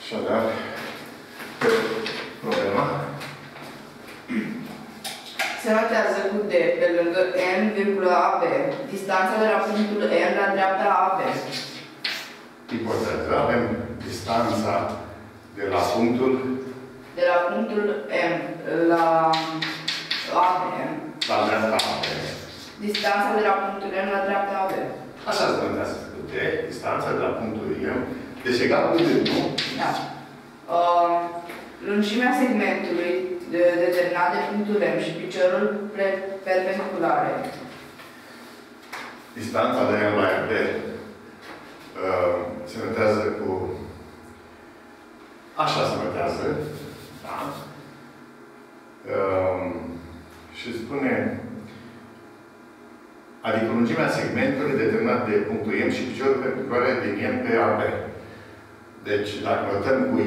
Așadar, problema se notează cu D pe lângă M, AB, distanța de la punctul M la dreapta AB. Ipoteză. Avem distanța de la punctul M la AB. La dreapta AB. Distanța de la punctul M la dreapta AB. Așa se notează cu D. Distanța de la punctul M. Deci egal cu D, nu? Da. Lungimea segmentului determinat de punctul M și piciorul perpendiculare. Distanța de M la B se notează cu... Așa se notează. Da? Și spune... Adică lungimea segmentului determinat de punctul M și piciorul perpendicular din M pe AB. Deci, dacă notăm cu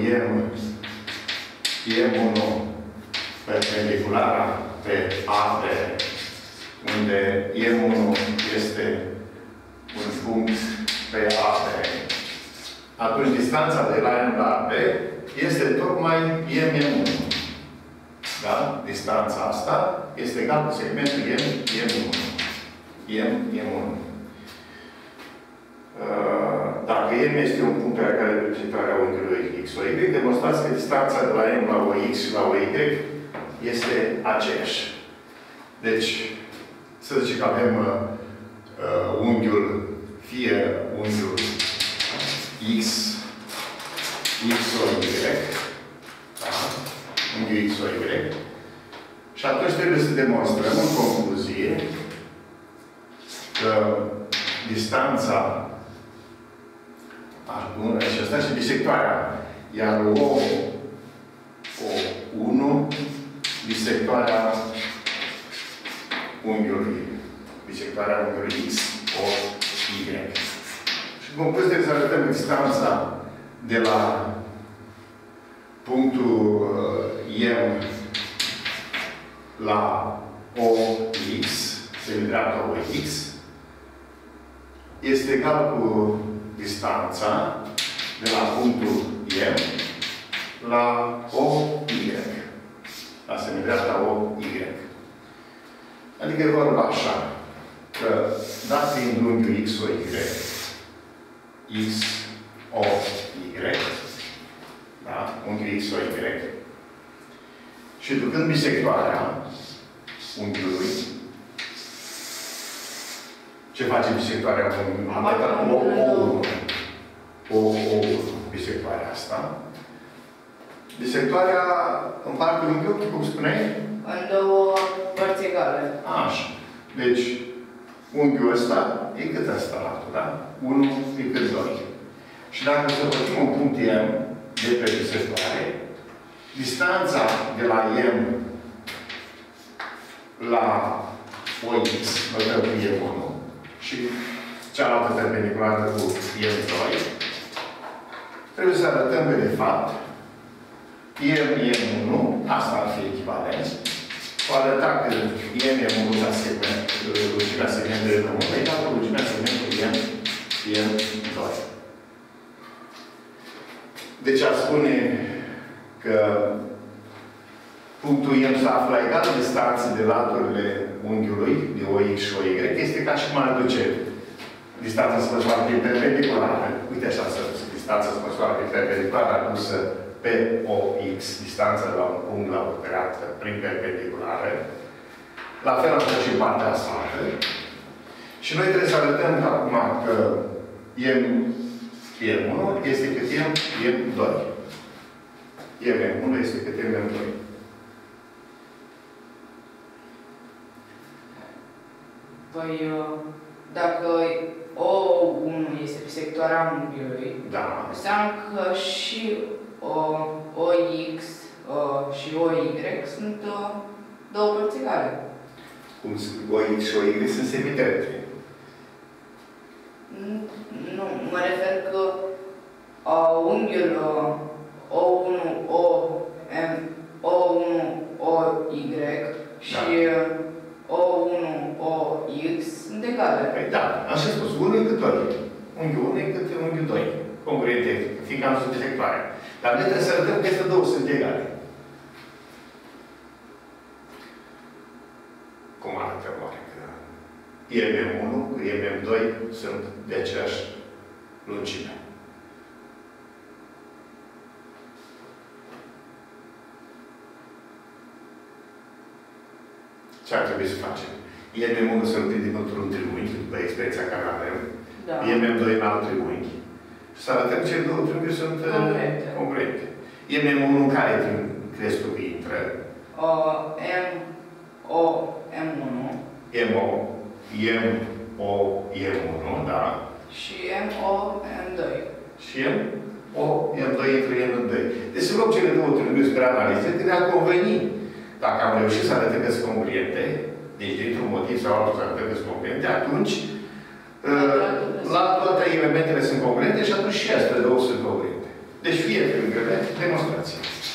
M1 perpendiculara pe AB, unde M1 este un punct pe AB, atunci distanța de la M la AB este tocmai M1. Da? Distanța asta este egal cu segmentul M1. M1. Dacă M este un punct pe care reprezentarea unghiului X, O, Y, demonstrați că distanța de la M la OX și la OY este aceeași. Deci, să zicem că avem unghiul, fie unghiul X, XOY, da? Unghiul XOY. Și atunci trebuie să demonstrăm în concluzie că distanța și asta și bisectoarea. Iar O1 bisectoarea unghiului. Bisectoarea unghiului X, O, Y. Și în concluzie trebuie să arătăm distanța de la punctul M la OX, semidreapta OX, este egal cu distanța de la punctul M la OY. La semidreapta OY. Adică e vorba așa, că dat fiind unghiul XOY, XOY, da? Unghiul XOY, și ducând bisectoarea unghiului, ce face bisectoarea unghiului? Am dat O1, bisectoarea asta. Bisectoarea împarte unghiul, cum spuneai? În două părți egale. Așa. Deci, unghiul ăsta e cât ăsta la da? 1 e cât 2. Și dacă săpătim un punct M de pe bisectoare, distanța de la M la OX, notăm cu M1, și cealaltă perpendiculară cu M2, trebuie să arătăm că, de fapt, M1, asta ar fi echivalent, o arăta că M1 la segment, lungimea segmentului de rămână, egal cu lungimea segmentului M2. Deci ar spune că punctul M se află la egală distanță de laturile unghiului, de OX și OY, este ca și cum ar duce distanța se măsoară prin perpendiculară. Uite așa, distanța se măsoară prin perpendiculară adusă pe OX, distanța de la un punct la o dreaptă prin perpendiculară. La fel am făcut și partea asta. Și noi trebuie să arătăm acum că M1 este cât M2. M1 este cât M2. Păi, dacă O1 este bisectoarea unghiului, da, înseamnă că și OX și OY sunt două părți egale. Cum OX și OY sunt semidrepte. Nu, mă refer că unghiul O1, OY și O1, OX sunt egale. Păi da, așa spus. Unul e cât 2. Unghiul 1 e cât unghiul 2. Concurente, fiindcă am spus bisectoarea. Dar noi trebuie să arătăm că aceste două sunt egale. Cum arată oare? Că IMM1 cu IMM2 sunt de aceeași lungime. Ce ar trebui să facem? IMM1 să-l prindem într-un triunghi, după experiența care avem. Da. IMM2 în alt triunghi. Și să arătăm ce două triunghiuri sunt congruente. IMM1 în care crezi tu că intră? M-O-M-1. M-O-M-1, da. Și M-O-M-2. Și M-O-M-2 intră M-2. Deci să luăm cele două triunghiuri spre analiză, că ne-ar conveni. Dacă am reușit să arătăm că sunt congruente, deci dintr-un motiv sau altul să arătăm că sunt congruente, atunci la toate elementele sunt congruente și atunci și astea două sunt congruente. Deci fie triunghiurile, demonstrație.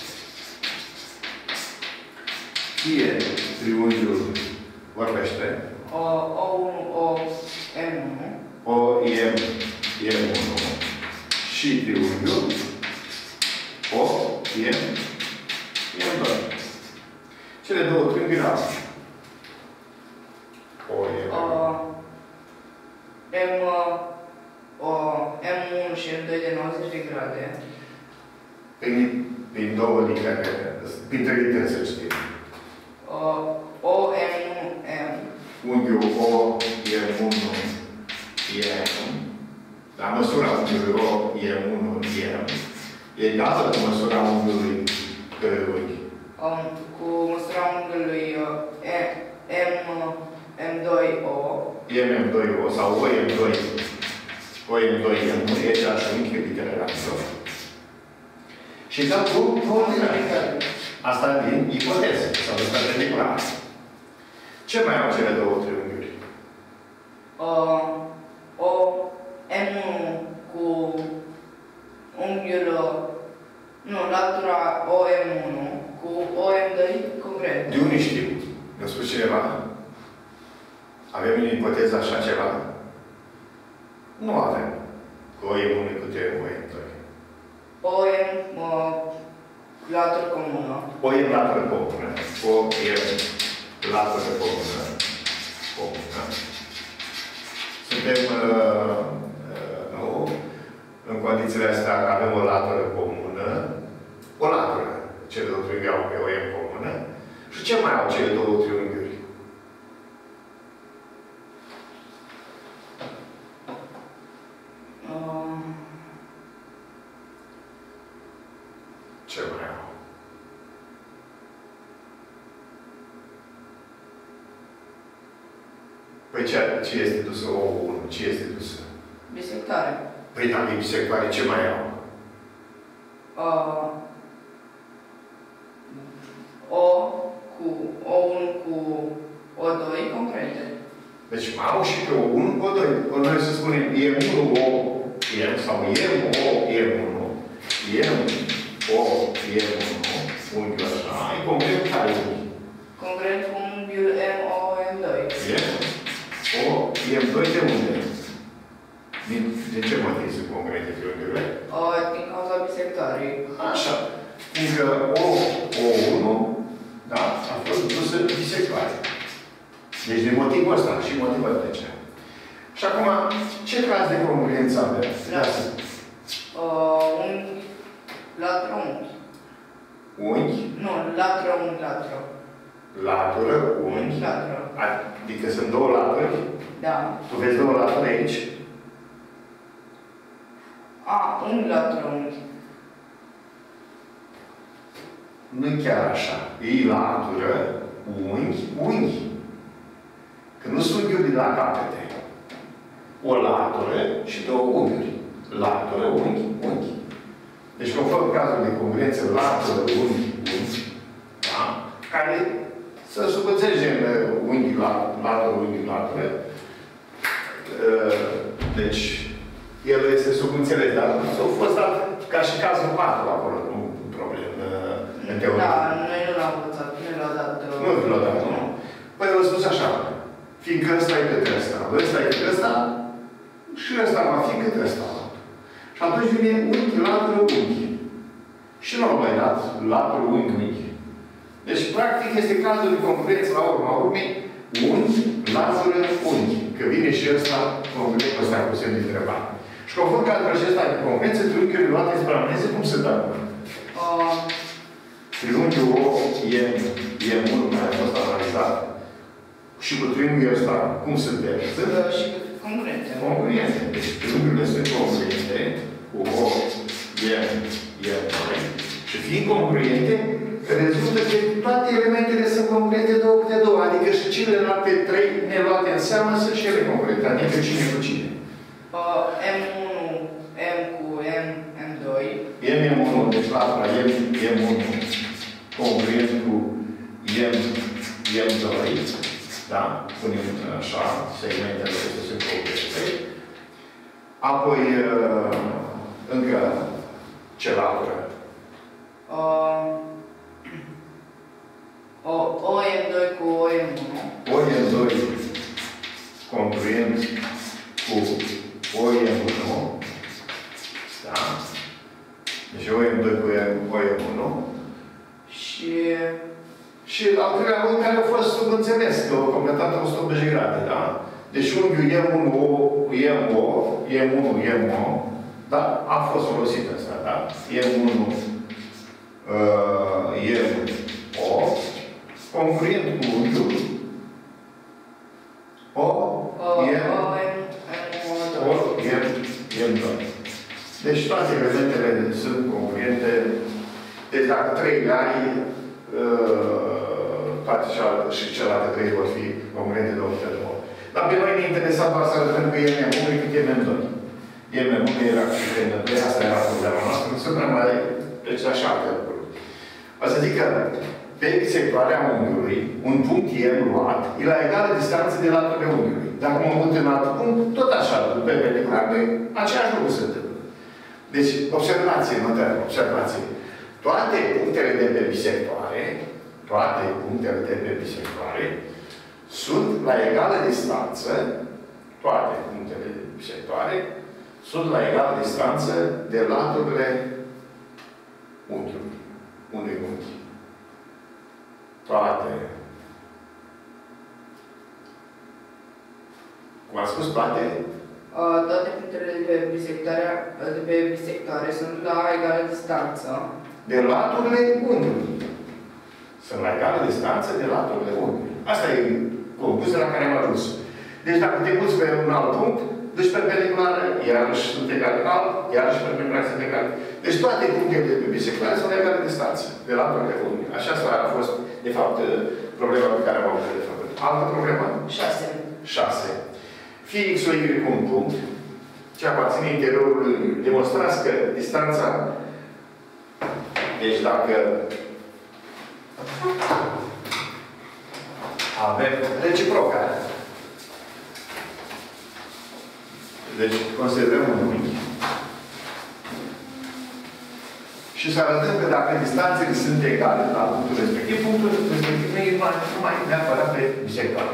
Fie triunghiul vorbește O-1-O-M-1 O-M-M1 și triunghiul O-M-M2. Cele două triunghiuri au M1 și M2 de 90 de grade. Prin două litere, printre litere să știm. O-M1-M. Unghiul O-M1-M. La măsura unghiului O-M1-M e egală cu măsura unghiului unghi. Cu măsura unghiului M2O. M2O sau OM2M, e aceeași unghi, litere la mijloc. Și dăm cu ordinare. Asta din ipoteză, sau de perpendicular. Ce mai au cele două triunghiuri? M1 cu unghiul, nu, latura OM1 cu OM2 congruent. De unde știu? Ne-a spus cineva? Avem în ipoteză așa ceva? Nu avem. Cu OM1 cu OM2. OM latură comună. OM latură comună. OM latură comună. Suntem nu, în condițiile astea avem o latură comună. O latură. Cele două triunghiuri au pe OM comună. Și ce mai au cele două triunghiuri? Ce mai au? Păi ce este dusă O1? Ce este dusă? Bisectare. Păi dacă e bisectoare, ce mai au? O1 cu O2 concrete. Deci mai au și pe O1 cu O2. Noi să spunem M1O-M sau M-O-M1. M-O-M1. Unghiul așa. E concret care unghi? Concret cu unghiul M-O-M2. M-O-M2 de unde? Din ce motiv sunt concrete triunghiurile? Din cauza bisectoarei. Așa. Fiindcă O1, da, a fost dusă bisectoare. Deci de motivul ăsta și motivul de ce. Și acum, ce caz de congruență avem? Unghi, latură, unghi. Unghi? Nu, latură, unghi, latură. Latură, unghi. Latură. Adică sunt două laturi? Da. Tu vezi două laturi aici? Unghi, latură, unghi. Nu chiar așa. E latură, unghi. Că nu sunt unghiuri la capete. O latură și două unghiuri. Latură, unghi. Deci, conform cazul de congruență, latură, unghi. Da? Care să subînțelegem latură, unghi. Deci, el este subînțeles, dar s-a fost dat ca și cazul 4 acolo, nu problem în teorie. Da, noi nu l-am învățat, nu l-a dat. Nu l-a dat, nu. Păi l-a spus așa, fiindcă ăsta e cât ăsta, ăsta e cât ăsta, și ăsta va fi cât ăsta. Și atunci vine unghi, latură, unghi. și nu l-am mai dat latul unghiului. Deci, practic, este cazul de concurență la urma urmei, unghi, lazură, unghi. Că vine și ăsta, congruent cu ăsta cu semn de întrebare. Și conform cadrul acesta de concurență, triunghiurile luate spre amneze, cum se dă? Triunghiul OM1, care a fost analizat, și cu triunghiul ăsta, cum se dă? Și congruente. Congruente. Deci, triunghiurile sunt congruente cu OM2. Și fiind congruente, rezultă că toate elementele sunt congruente două câte două. Adică și celelalte trei neluate în seamă sunt și ele congruente. Adică cine cu cine? M1, M cu M, M2. M1, deci latura M1 congruent cu M2. Da? Punem așa, segmentele acestea sunt congruente. Apoi, încă ce latură? OM2 cu OM1. OM2 congruent cu OM1. Da? Deci OM2 cu OM1. Și al treilea unghi care a fost subînțeles, că a completat 180 grade, da? Deci unghiul M1, da? A fost folosit ăsta, da? M1, M1, congruent cu unghiul M2. Deci toate elementele sunt congruente. Deci dacă 3 le ai, toate și celelalte 3 vor fi congruente de 8 de 8. Dar pe noi ne interesa doar să arătăm că M1 cât M2. M1 era cât M2, asta era problema noastră, nu sunt mai deci așa alte lucruri. O să zic că pe sectoarea unghiului, un punct M luat, e la egală distanță de laturile unghiului. Dacă mă mut în alt punct, tot așa, pe perpendicular, aceeași lucru se întâmplă. Deci, observație, observație. Toate punctele de pe bisectoare, sunt la egală distanță, sunt la egală distanță de laturile unghiului, unui unghi. Toate. Cum am spus, toate? Toate punctele de pe bisectoare sunt la egală distanță. De laturile unghiului. Sunt la egală distanță de laturile unghiului. Asta e concluzia la care am ajuns. Deci dacă te muți pe un alt punct, deci perpendiculară, iarăși sunt egale alt, iarăși perpendiculară sunt egale. Deci toate punctele de pe bisectoare sunt la egală distanță de laturile unghiului. Așa a fost, de fapt, problema pe care am avut de făcut. Altă problemă? 6. Fie X o Y cu un punct, ce aparține interiorului, demonstrați că distanța, deci dacă avem reciproca, deci considerăm un unghi și să arătăm că dacă distanțele sunt egale la punctul respectiv, punctul respectiv nu e numai neapărat pe bisectoare.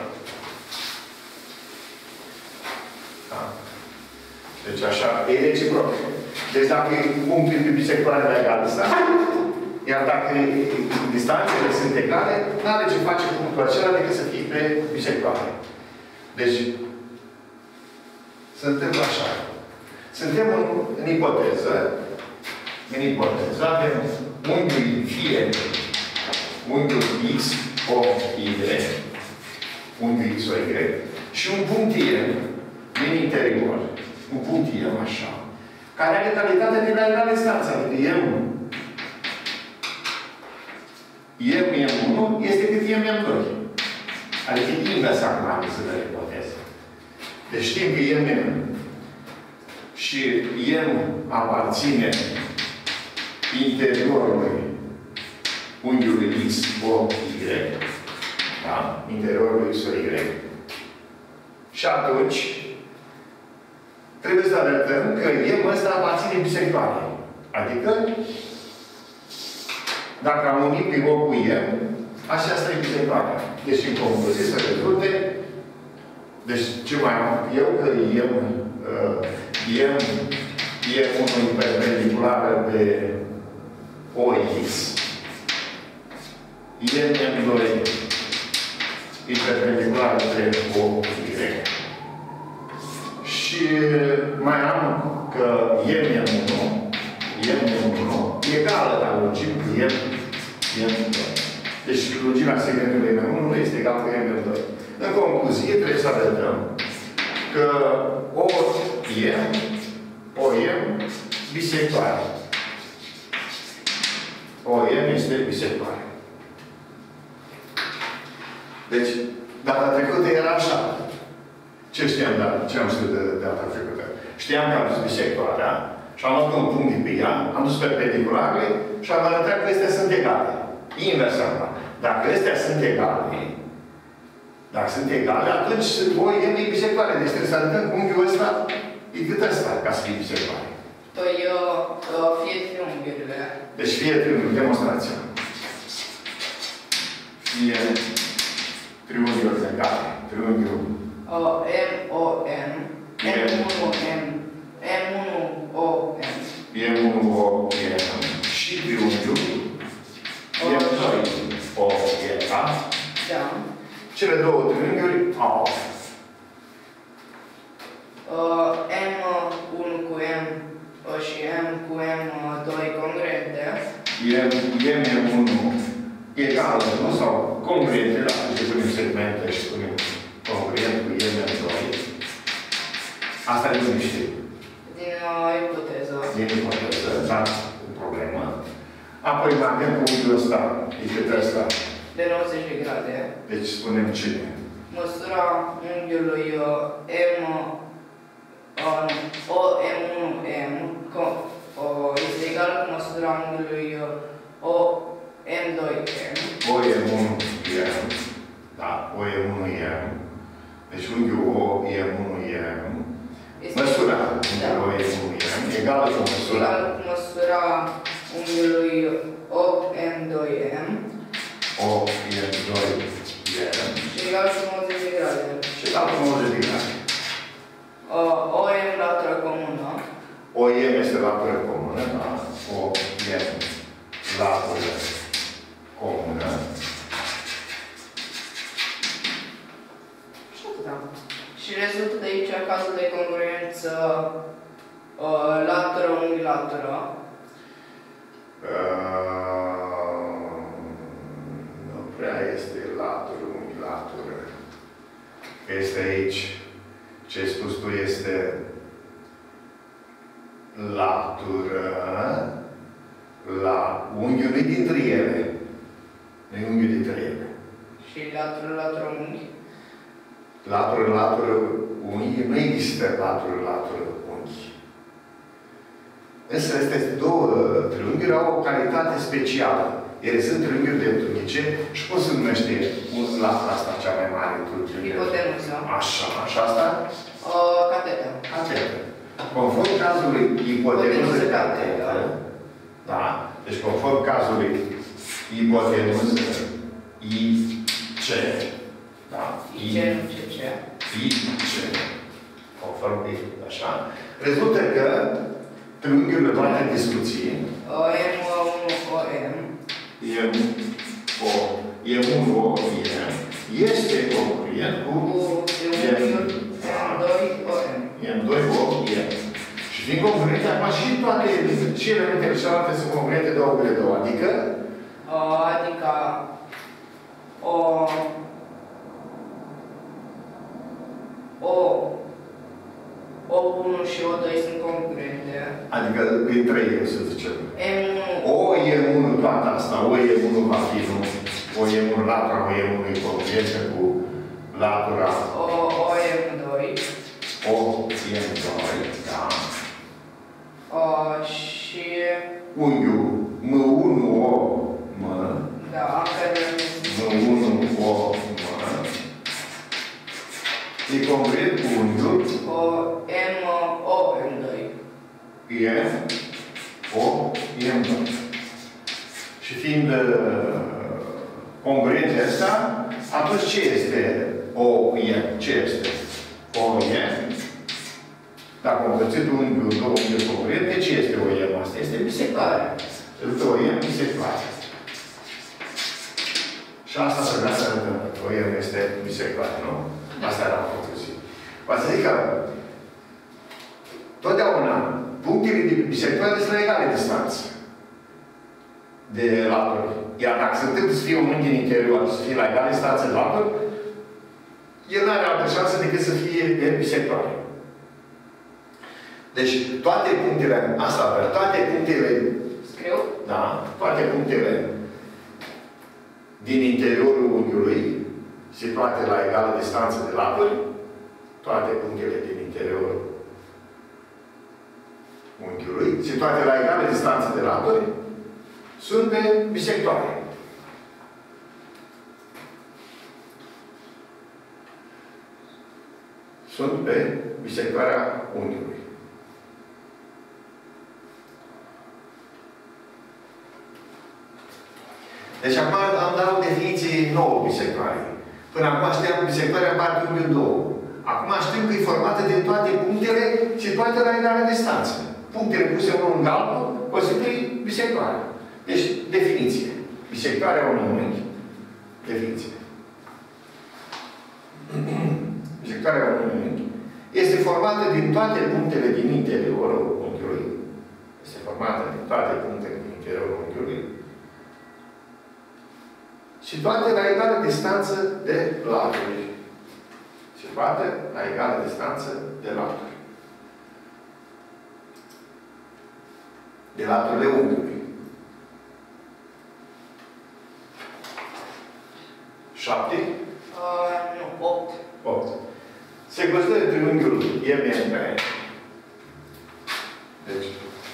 Da? Deci așa, e reciproc. Deci dacă punctul pe bisectoare la egal distanță, iar dacă distanțele sunt egale, n-are ce face punctul acela decât să fie pe bisectoare. Deci, se întâmplă așa. Suntem în ipoteză. În ipoteză avem unghiul fie unghiul X, O, Y, unghiul X, O, Y, și un punct Y din interior. Un punct Y, așa. Care are calitate de la egală distanță. Adică M1 este cât M2. Adică invers acum să dă ipoteză. Deci știm că M și M aparține interiorului unghiului X, O, Y. Da? Interiorului X, O, Y. Și atunci trebuie să arătăm că M ăsta aparține bisectoare. Adică dacă am unit pe O cu M, așa asta e bisectoarea. Deci în concluzie să rezulte. Deci ce mai am eu? Că M1 e perpendiculară pe OX, M2 e perpendicular între OY. Și mai am că M1 egală la lungime cu M2. Deci lungimea segmentului M1 este egală cu M2. În concluzie, trebuie să arătăm că OM bisectoare. OM este bisectoare. Deci, data trecută era așa. Ce știam, ce am știut de data trecută? Știam că am dus bisectoarea și am luat un punct de pe ea, am dus perpendicularele și am arătat că astea sunt egale. Invers acum. Dacă astea sunt egale, atunci OM e bisectoare. Deci trebuie să arătăm că unghiul ăsta e cât ăsta, ca să fie bisectoare. Păi, fie triunghiurile. Deci fie triunghiul, demonstrația. Fie triunghiul egale. Triunghiul M-O-N, M1-M, M1-O-M. M1-O-M și triunghiul M2-O-M. Da. Cele două triunghiuri au M1 cu M și M cu M2 congruente. M1 egal nu? Sau congruente, da, deci punem segmente și punem congruent cu M2. Asta nu știu. Din ipoteză. Din ipoteză, da, problemă. Apoi mai avem cu unghiul ăsta, e cât ăsta. De 90 de grade. Deci spunem cine? Măsura unghiului M1M este egală cu măsura unghiului M2M. OM1M. Da, OM1M. Deci unghiul OM1M. Măsura OM1M egală cu măsura. Egală cu măsura unghiului OM2M. OM2M. Și egală cu 90 de grade. Și egală cu 90 de grade. OM latură comună. OM este latură comună, da? OM latură comună. Și atâta. Și rezultă de aici cazul de congruență latură-unghi-latură. Nu prea este latură, unghi-latură. Este aici, ce ai spus tu, este latură la unghiul dintre ele. Nu e unghiul dintre ele. Și latură-latură-unghi. Latură unghi, nu există latură unghi. Însă aceste două triunghiuri au o calitate specială. Ele sunt triunghiuri dreptunghice și cum se numește latura asta cea mai mare? Ipotenuză. Așa, așa asta? Catetă. Catetă. Conform cazului ipotenuză catetă, da? Deci conform cazului ipotenuză IC, da? IC, nu CC. IC. Conform așa. Rezultă că triunghiurile luate în discuție M1-OM M1-OM este congruent cu triunghiul M2-OM. M2-OM. Și fiind congruente, acum și toate și elementele celelalte sunt congruente de unghiurile două. Adică? Adică O1 și O2 sunt congruente. Adică între ele, să zicem. M1. OM1, toată asta, OM1 va fi, nu? OM1, latura OM1 e congruentă cu latura OM2. OM2, da. Și unghiul M1-OM, da, care M1-OM, e congruent cu unghiul M-OM2. M-O-M2. Și fiind congruente asta, atunci ce este OM? Ce este? OM. Dacă am împărțit unghiul două unghiuri congruente, ce este OM? Asta este bisectoare. 2M bisectoare. Și asta se vrea să arătăm. 2M este bisectoare, nu? Asta era concluzie. Va să zic că totdeauna punctele de bisectoare sunt la egale distanță de laturi. Iar dacă se întâmplă să fie un unghi în interior, să fie la egale distanță de laturi, el nu are altă șansă decât să fie bisectoare. Deci, toate punctele, asta, toate punctele, Scriu? da, toate punctele din interiorul unghiului, situate la egală distanță de laturi, toate punctele din interiorul unghiului, situate la egală distanță de laturi, sunt pe bisectoare. Sunt pe bisectoarea unghiului. Deci acum am dat o definiție nouă bisectoare. Până acum știam bisectoarea parte unghiul 2. Acum știm că e formată din toate punctele situate la egală distanță. Punctele puse unul în altul constituie bisectoare. Deci, definiție. Bisectoarea unui unghi. Definiție. Bisectoarea unui unghi este formată din toate punctele din interiorul unghiului. Este formată din toate punctele din interiorul unghiului. Situate la egală distanță de laturi. Situate la egală distanță de laturi. De laturile unghiului. 7? Nu, 8. 8. Se consideră triunghiul MNP. Deci,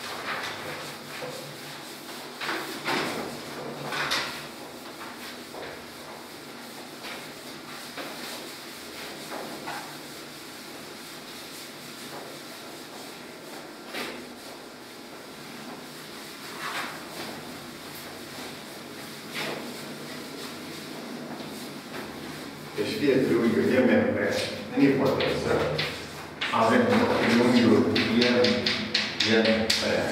fie triunghiul MNP, în ipoteză, avem triunghiul MNP.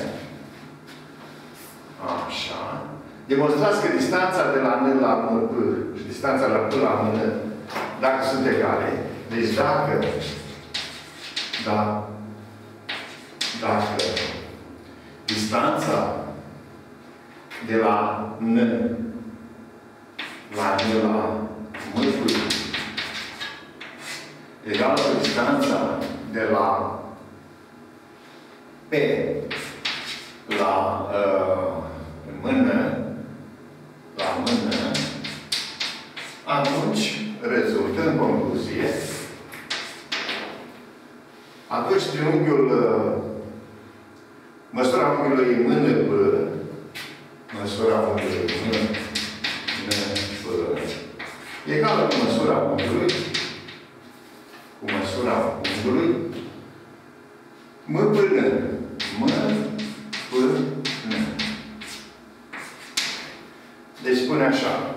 Așa. Demonstrați că distanța de la N la M și distanța de la P la M, dacă sunt egale, deci dacă distanța de la N la M egală cu distanța de la P la mână, atunci rezultă în concluzie, atunci triunghiul măsura unghiului mână-P, măsura unghiului mână-P, egală cu măsura unghiului M până deci spune așa.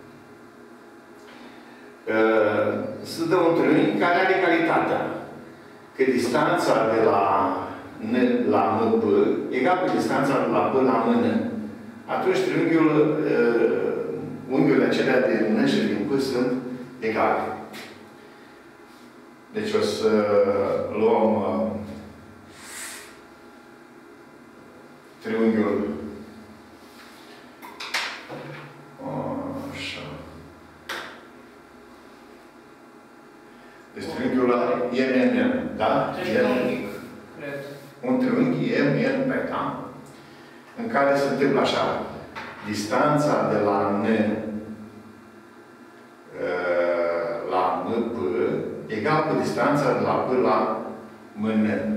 Se dă un triunghi care are calitatea că distanța de la N la M egal cu distanța de la P la mână. Atunci unghiurile acelea de N și din P sunt egale. Deci o să luăm triunghiul așa. Deci triunghiul MNM, da? Triunghic, cred. Un triunghi MNP, da? În care se întâmplă așa. Distanța de la N la MP egal cu distanța de la P la mână.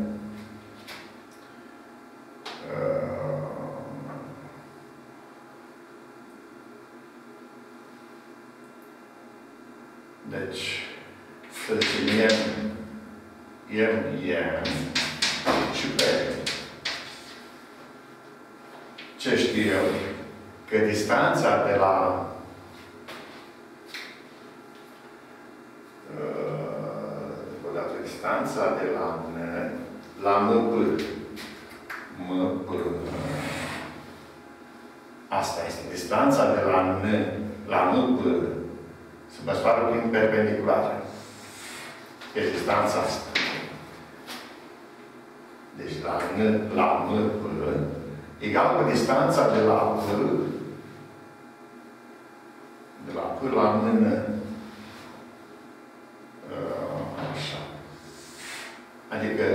Deci, să zicem și pe ce știu eu? Că distanța de la distanța de la N la MP Asta este distanța de la N la M până se măsoară prin perpendiculară. Este distanța asta. Deci la N la M până egal cu distanța de la P la mână. Așa. Adică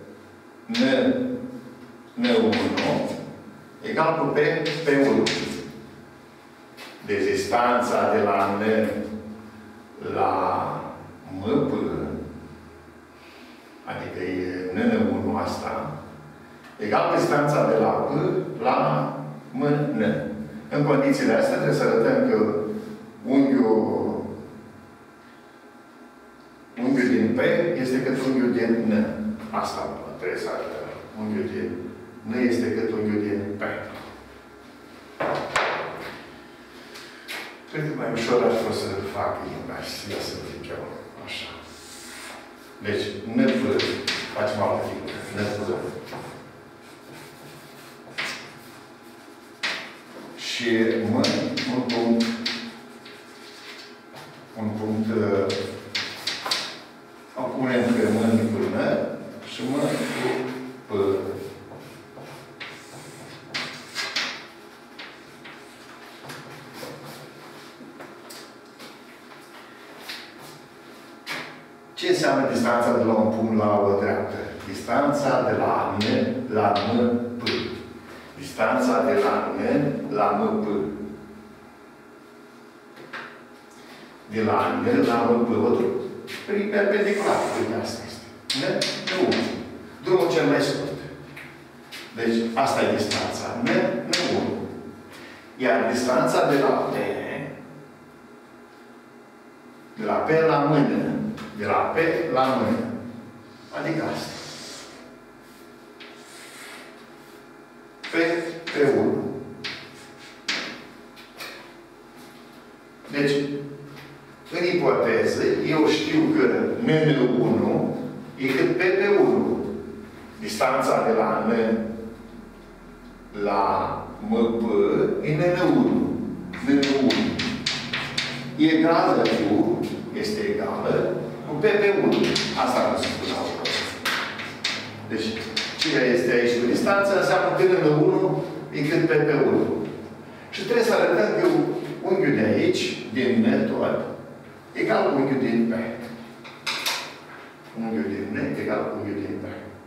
N1 egal cu P1. Deci distanța de la N la M până, adică e N1 asta, egal cu distanța de la P la M, N. În condițiile astea trebuie să arătăm că unghiul din P este cât unghiul din N. Asta trebuie să arătăm. Unghiul din N este cât unghiul din P. Cred că mai ușor ar fi să fac invers. Ia să zic eu. Așa. Deci, N P, facem altă figură. N P. Și M, un punct o punem pe M până și M cu P. Ce înseamnă distanța de la un punct la o dreaptă? Distanța de la N la M P. Distanța de la N la M P. De la N la M P. Prin perpendicular. Uite, asta este. N1. Drumul cel mai scurt. Deci, asta e distanța. N1. Iar distanța de la P, de la P la mână, de la P la mână. Adică asta. P1. Deci, în ipoteză, eu știu că N1 e cât P1. Distanța de la N la MP e N1. N1 egală cu, este egală cu PP1. Asta nu se spune acolo. Deci, ce este aici cu distanța înseamnă că N1 e cât PP1. Și trebuie să arătăm că unghiul de aici, din N tot, egal cu unghiul din P. Unghiul din N egal cu unghiul din P.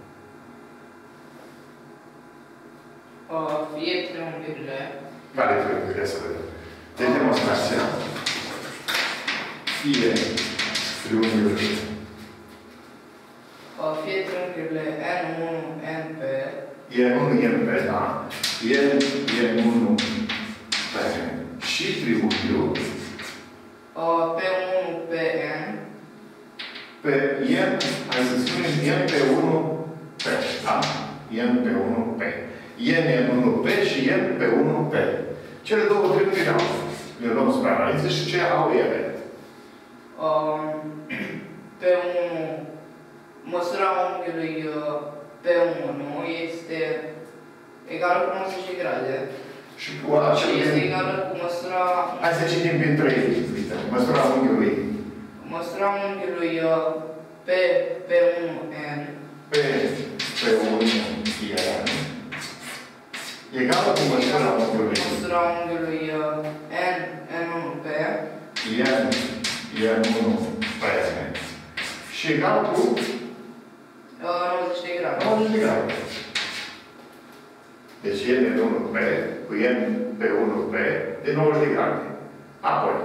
Fie triunghiurile. Care triunghiurile să vedem? De demonstrație. Fie triunghiurile. Fie triunghiurile N1, NP. N1, NP, da. N1, P. Și triunghiul. P1, PN. Pe N, hai să spunem N pe 1 P. Da? N pe 1 P. N e 1 P și N pe 1 P. Cele două triunghiuri au. Le luăm spre analiză și ce au ele? P1, măsura unghiului P1 este egală cu 90 grade. Și cu acele... Este egală cu măsura... Hai să citim prin 3. Măsura unghiului. Măsura unghiului P1N. P1N. Egală cu măsura unghiului. Măsura unghiului N1P. N1P. Și egal cu 90 de grade. 90 de grade. Deci N1P cu N pe 1P de 90 de grade. Apoi,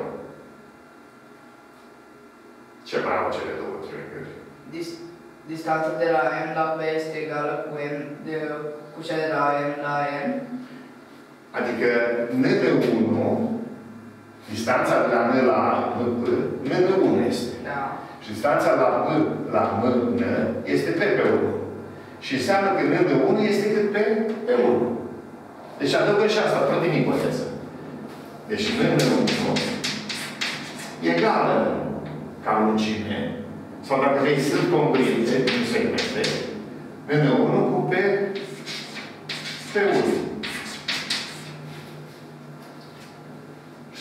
ce mai au cele două triunghiuri? Distanța de la N la P este egală cu cea de la N la N. Adică N1, distanța de la N la MP, N1 este. Da. Și distanța la P la N este PP1. Și înseamnă că N1 este cât P1. Deci adăugăm și asta, tot din ipoteză. Deci N1 egală ca lungime, sau dacă vrei sunt congruente, nu se numește, N1 cu P1.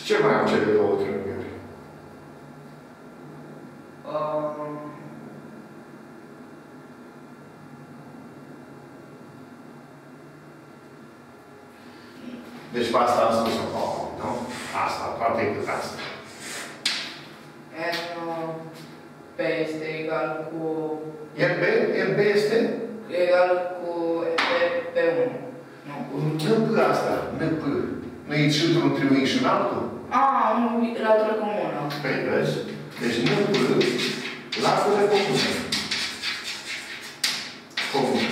Ce mai am cele două triunghiuri? Deci pe asta am spus-o pe acum, nu? Asta, toate cât asta. P este egal cu... NB este? Egal cu P1. Nu. NP asta, NP. Nu e și într-un triunghi și în altul? Nu, latură comună. Păi, vezi? Deci NP, latură comună. Comună.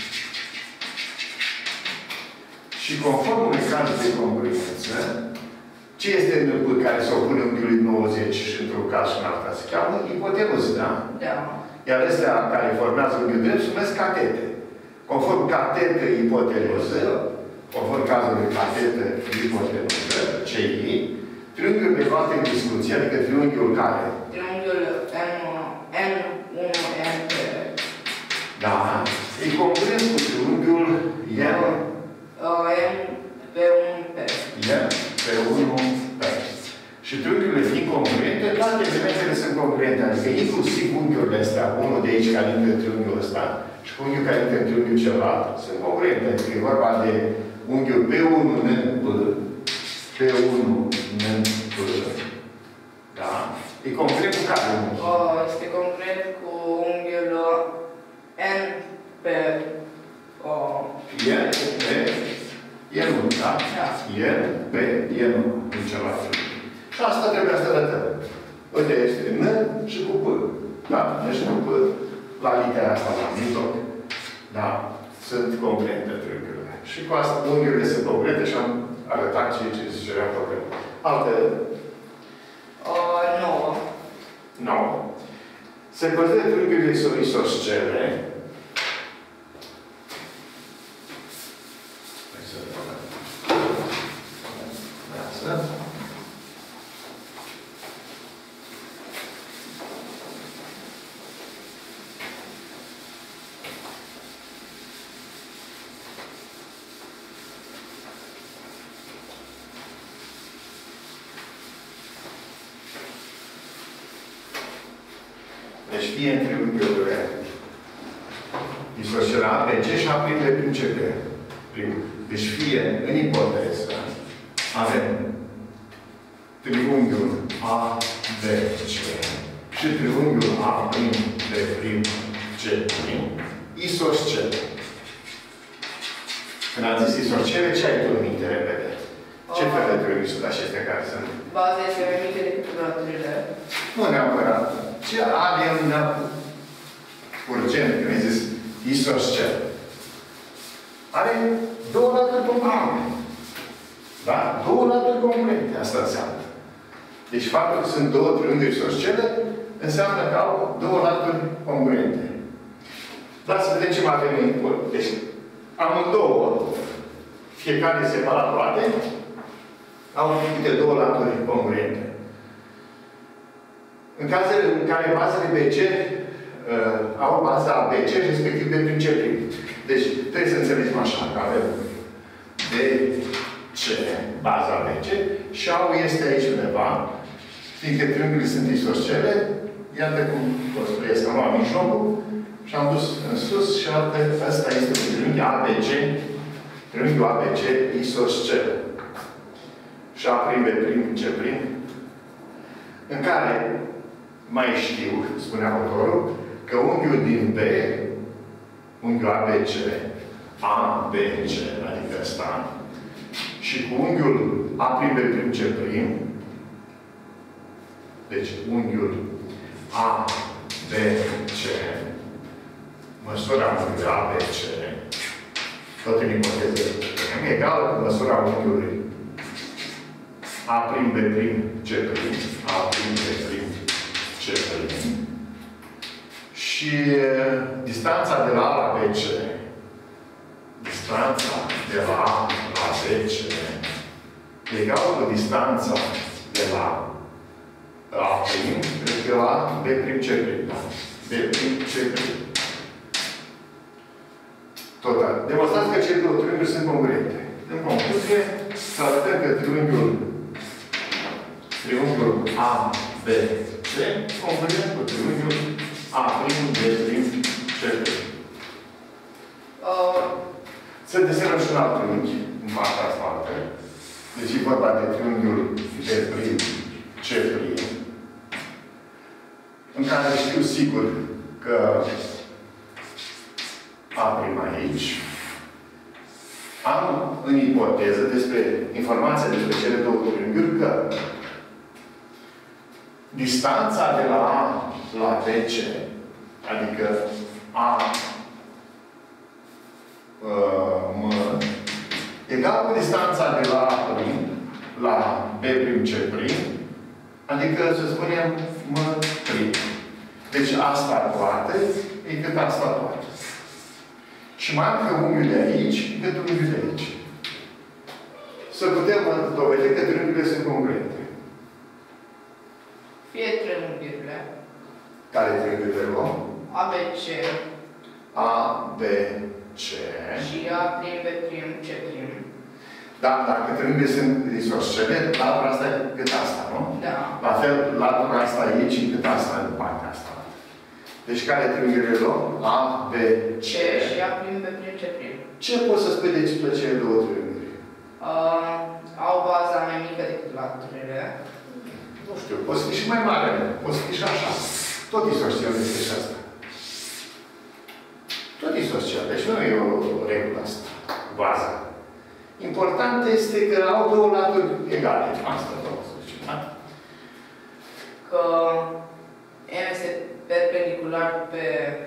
Și conform unui caz de congruență, ce este NP care se opune unghiului 90 și într-un caz și în alta? Se cheamă ipotenuză, da? Da. Iar astea care formează unghiul drept se numesc catete. Conform catete ipotenuză, conform cazului catete ipotenuză, CI, triunghiul preluat în discuție, adică triunghiul care? Triunghiul N1NP. Da. E congruent cu triunghiul NP1P. NP1P. Și triunghiurile fiind congruente, toate elementele sunt congruente. Adică inclusiv unghiurile astea, unul de aici care intră în triunghiul ăsta și unghiul care intră în triunghiul celălalt, sunt congruente. Adică e vorba de unghiul P1 NP, P1 NP. Da? E congruent cu care unghi? Este congruent cu unghiul NP. E1, da? Da. E1 în celălalt. Și asta trebuie să arătăm. Uite, este N și cu P. Da? Deci cu P la litera asta, la mijloc. Da? Sunt congruente triunghiurile. Și cu asta unghiurile sunt congruente și am arătat ce zicerea problemă. Altă? 9. Se consideră triunghiurile isoscele. Deci fie în triunghiul isoscel ABC și apoi de prin CP. Deci fie în ipoteză avem triunghiul ABC și triunghiul A'B''C' isoscel. Când am zis isoscele, ce ai tu în minte, repede? Ce fel de triunghi sunt acestea care sunt? Baza este mai mică decât laturile. Nu neapărat. Ce avem urgent, când ai zis isoscel? Are două laturi congruente. Da? Două laturi congruente. Asta înseamnă. Deci faptul că sunt două triunghiuri isoscele înseamnă că au două laturi congruente. Dar să vedem ce mai avem în cur. Deci, amândouă, fiecare separat toate, au câte două laturi congruente. În cazele în care bazele BC au baza BC, respectiv B prin C'. Deci, trebuie să înțelegem așa, că avem BC, baza BC, și AU este aici undeva, fiindcă triunghiurile sunt isoscele, iată cum construiesc. Am luat mijlocul și am dus în sus și ăsta este un triunghi ABC, triunghiul ABC isoscel. Și A', B', C', în care mai știu, spune autorul, că unghiul din B, unghiul ABC, adică ăsta, și cu unghiul A'B', C', deci unghiul ABC, măsura unghiului ABC, tot în ipoteză, e egală cu măsura unghiului A'B', C', A'B', C'. Și distanța de la A la BC, distanța de la A la BC, e egală cu distanța de la A', de la B', C'. B', C'. Total. Demonstrați că cele două triunghiuri sunt congruente. În concluzie, să arătăm că triunghiul triunghiul A, B, C, confundem cu triunghiul A', B', C'. Să desenăm și un alt triunghi în partea asta altă. Deci e vorba de triunghiul B', C', în care știu sigur că A' aici. Am în ipoteză despre informația despre cele două triunghiuri că distanța de la A la BC, adică A M, egal cu distanța de la A' la B', C', adică să spunem M'. Deci asta toată e cât asta toată. Și mai am că unghiul de aici, cât unghiul de aici. Să putem dovedi că triunghiurile sunt congruente. Fie triunghiurile. Care triunghiurile luăm? ABC. ABC. Și A'B', C'. Da, dacă triunghiurile sunt isoscele, latura asta e cât asta, nu? Da. La fel, latura asta aici e cât asta în partea asta. Deci care triunghiurile luăm? A, B, C. Și A'B', C'. Ce poți să spui despre cele două triunghiuri? Au baza mai mică decât laturile. Nu știu, poți fi și mai mare, poți fi și așa. Tot isoscel este și asta. Tot isoscel, deci nu e o regulă asta, baza. Important este că au două laturi egale. Asta tot să zicem, da? Că M este perpendicular pe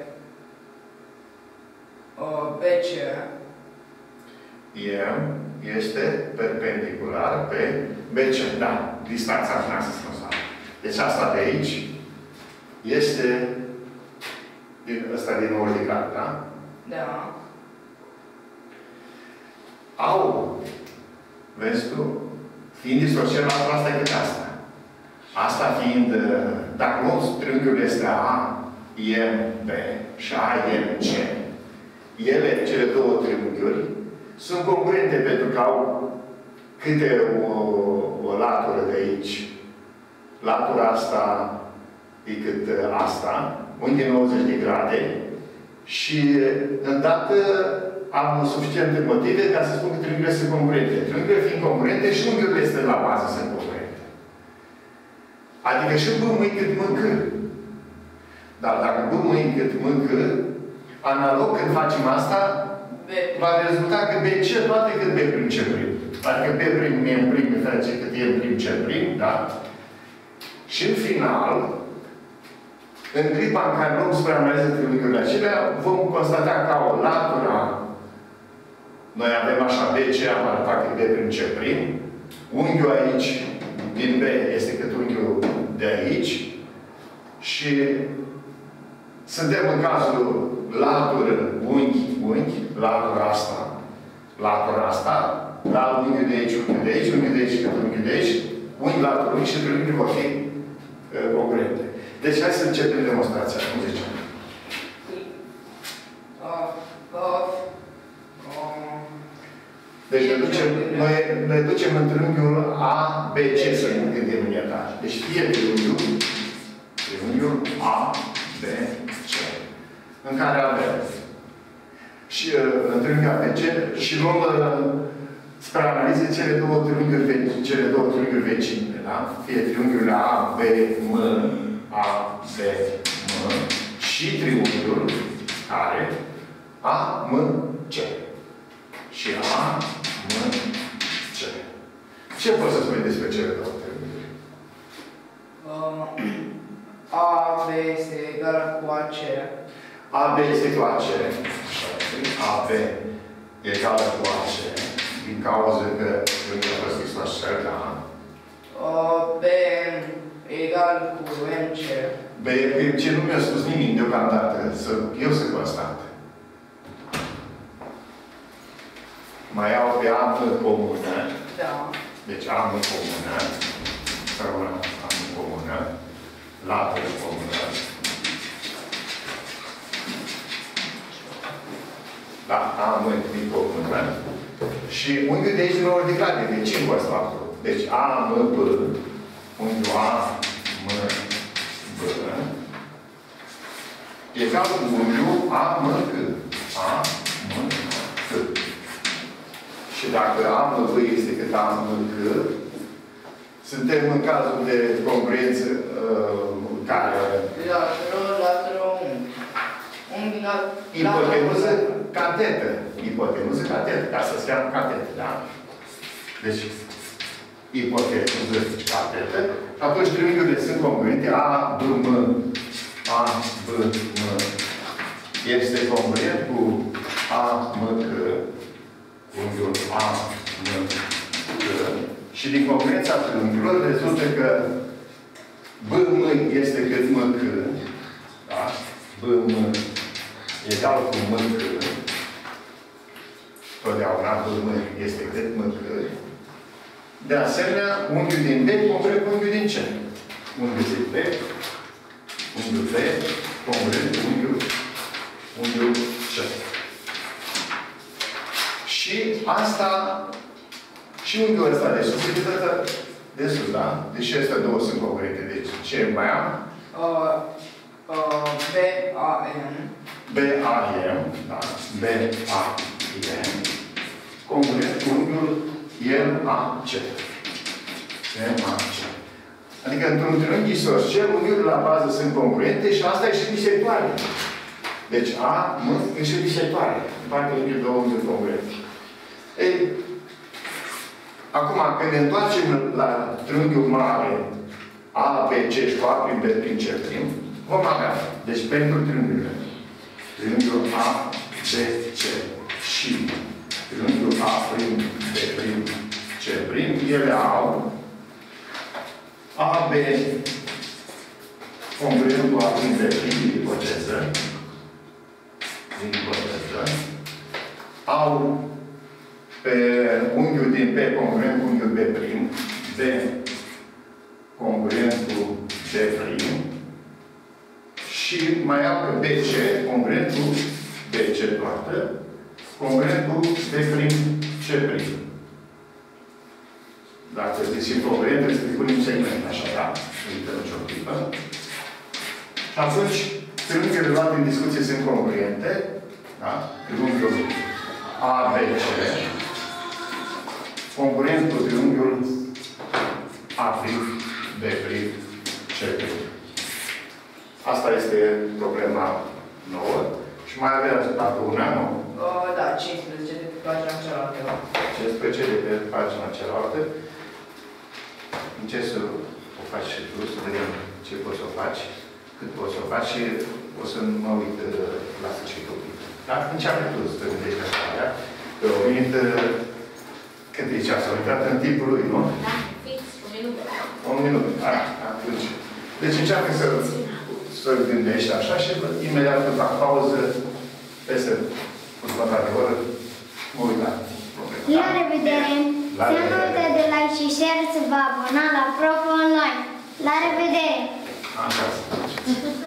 BC. M este perpendicular pe BC, da. Distanța finală să spun. Deci asta de aici este ăsta din 90 de grade, da? Da. Au, vezi tu, fiind distorsionat, asta e cât asta. Asta fiind, dacă luăm triunghiul este A, M, B și A, M, C, ele, cele două triunghiuri, sunt congruente pentru că au câte o latură de aici. Latura asta e cât asta, unghi 90 de grade și îndată am suficiente motive ca să spun că triunghiurile sunt congruente. Triunghiurile fiind congruente și unghiurile este la bază sunt congruente. Adică și B mâini cât mâncă. Dar dacă B mâini cât mâncă, analog când facem asta, va rezulta că BC toate cât B', C'. Adică B', face cât M', C', da? Și în final, în clipa în care luăm spre analiză triunghiurile acelea, vom constata că o latura, noi avem așa BC, am arătat că B', C', unghiul aici, din B, este cât unghiul de aici, și suntem în cazul latură, unghi, latura asta, la unghiul de aici, unghiul de aici, unghiul de aici, cât unghiul de aici, unghi, latură, unghi și triunghiurile vor fi congruente. Deci hai să începem demonstrația, cum zicem. Deci ne ducem în triunghiul A, B, C, să ne gândim în etaj. Deci fie triunghiul A, B, C, în care avem și în triunghiul A, B, C, și luăm spre analiză cele două triunghiuri vecine, da? Fie triunghiul A, B, M, A, B, M, și triunghiul care A, M, C. Și A, M, C. Ce poți să spui despre cele două triunghiuri? AB este egală cu AC. AB este cu AC. AB egală cu AC. Din cauza că triunghiul a fost isoscel, da? B egal cu MC. B, MC nu mi-a spus nimic deocamdată. Eu să constat. Mai au pe am comună. Da. Deci am comună. Sau am comună. Latură comună. Da, am comună. Și unghiul de aici 90 de grade. Deci în ăsta acolo. Deci am B. unghiul A, M, B, egal cu unghiul A, M, C. A, M, C. Și dacă A, M, B este cât A, M, C, suntem în cazul de congruență care... Lateral 1. Ipotenuză catetă. Ipotenuză catetă. Ca să se ia catetă, da? Deci, ipotenuză catetă. Atunci triunghiurile sunt congruente. A, B, M. A, B, M. Este congruent cu A, M, C. Unghiul A, M, C. Și din congruența triunghiurilor rezultă că B, M este cât M, C. Da? B, M egal cu M, C. Totdeauna B, M este cât M, C. De asemenea, unghiul din B congruent cu unghiul din C. Unghiul din B, unghiul B congruent cu unghiul C. Și asta, și unghiul ăsta de sus, de sus, da? Deci astea două sunt congruente. Deci, ce mai am? B-A-N. B-A-M, da? B-A-M. Congruent cu unghiul M-A-C. M-A-C. Adică, într-un triunghi isoscel, unghiurile la bază sunt congruente și asta e și bisectoare. Deci, A, M, e și bisectoare. Împarte unghiul două unghiuri congruente. Ei, acum, când ne întoarcem la triunghiul mare A, B, C și cu A prin B prin C prim, vom avea. Deci, pentru triunghiurile. Triunghiul A, B, C și triunghiul A prim, B prim, C prim, ele au A, B congruent cu A prim, B prim, din ipoteză. Au pe unghiul din B congruent cu unghiul B prim, B congruent cu B prim și mai au pe BC congruent cu BC toată, congruent cu B prim, C prim. Dacă este congruent, trebuie să punem segment, așa, da? Uită nicio clipă. Și atunci, triunghiurile luate în discuție sunt congruente, da? Triunghiul ABC, congruent cu triunghiul A', B', C'. Asta este problema nouă. Și mai aveți dacă una, nu? Da, 15 de pe pagina cealaltă. 15 de pe pagina cealaltă. Încerc să o faci și tu, să vedem ce poți să o faci, cât poți să o faci și o să mă uit la sfârșitul. Da? Încearcă tu să te gândești așa, da? Că o venit, cât e ceas? S-a uitat în timpul lui, nu? Da, fix, un minut. Un minut. Atunci. Deci încearcă să gândești așa și imediat când fac pauză, peste următoare oră, mă uit la problema. La revedere! Să nu uite de like și share, să vă abona la Prof Online. La revedere! Așa.